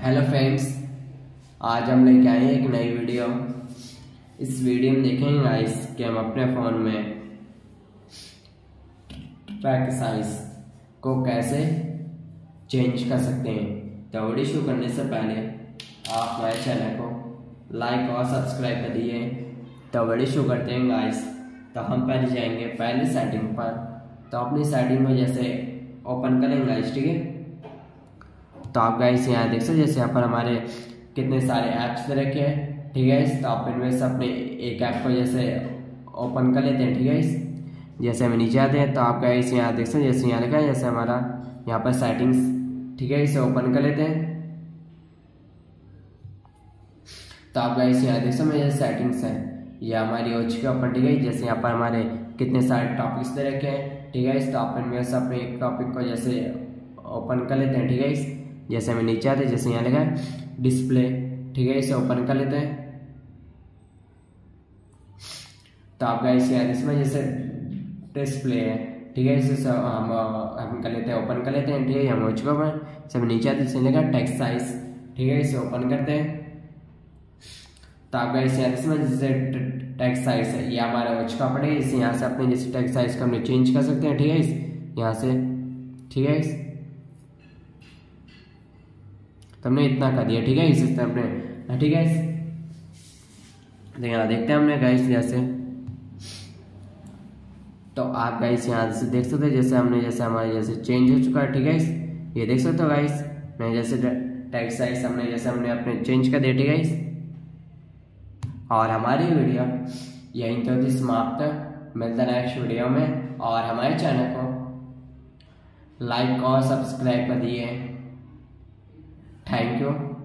Hello friends, आज हम लेके आए हैं एक नई वीडियो। इस वीडियो में देखेंगे गाइस कि हम अपने फ़ोन में ट्रैक साइज को कैसे चेंज कर सकते हैं। तो वीडियो शुरू करने से पहले आप हमारे चैनल को लाइक और सब्सक्राइब कर दिए। तो वीडियो शुरू करते हैं गाइस। तो हम पहले जाएंगे पहले सेटिंग पर। तो अपनी सेटिंग में जैसे ओपन करेंगे गाइस, ठीक है। तो आप गाइस यहाँ देख सकते जैसे यहाँ पर हमारे कितने सारे ऐप्स दे रखे हैं, ठीक है। तो आप इनमें से अपने एक ऐप को जैसे ओपन कर लेते हैं, ठीक है। जैसे हम नीचे आते हैं तो आप गाइस यहाँ देख सकते जैसे यहाँ लिखा है जैसे हमारा यहाँ पर सेटिंग्स, ठीक है। इसे ओपन कर लेते हैं। तो आप गाइस यहाँ देख सकते जैसे सेटिंग्स है ये हमारी हो चुकी है ओपन, ठीक है। जैसे यहाँ पर हमारे कितने सारे टॉपिक्स दे रखे हैं, ठीक है। तो आप इनमें से अपने एक टॉपिक को जैसे ओपन कर लेते हैं, ठीक है। जैसे हमें नीचे आते हैं जैसे यहाँ लिखा है डिस्प्ले, ठीक है। इसे ओपन कर लेते हैं। तो आप गाइस यहाँ इसमें जैसे डिस्प्ले है, ठीक है। इसे हम कर लेते हैं, ओपन कर लेते हैं, ठीक है। हम हो चुका है। जैसे नीचे आते हैं जैसे लिखा टेक्स्ट साइज, ठीक है। इसे ओपन करते हैं। तो आप गाइस यहाँ इसमें जैसे टेक्स्ट साइज है ये हमारा हो चुका पड़ेगा। इसे यहाँ से अपने जैसे टेक्स्ट साइज को हमने चेंज कर सकते हैं, ठीक है। यहाँ से, ठीक है। तो हमने इतना कर दिया, ठीक है। इस तरह हमने, ठीक है। तो यहाँ देखते हैं हमने गाइस जैसे, तो आप गाइस यहाँ से देख सकते हैं जैसे हमने जैसे हमारे जैसे चेंज हो चुका है, ठीक है। ये देख सकते हो गाइस मैं जैसे टेक्स्ट साइज हमने जैसे हमने अपने चेंज कर दिया, ठीक है। और हमारी वीडियो यहीं तो थी समाप्त। मिलता है नेक्स्ट वीडियो में। और हमारे चैनल को लाइक और सब्सक्राइब कर दिए। Thank you.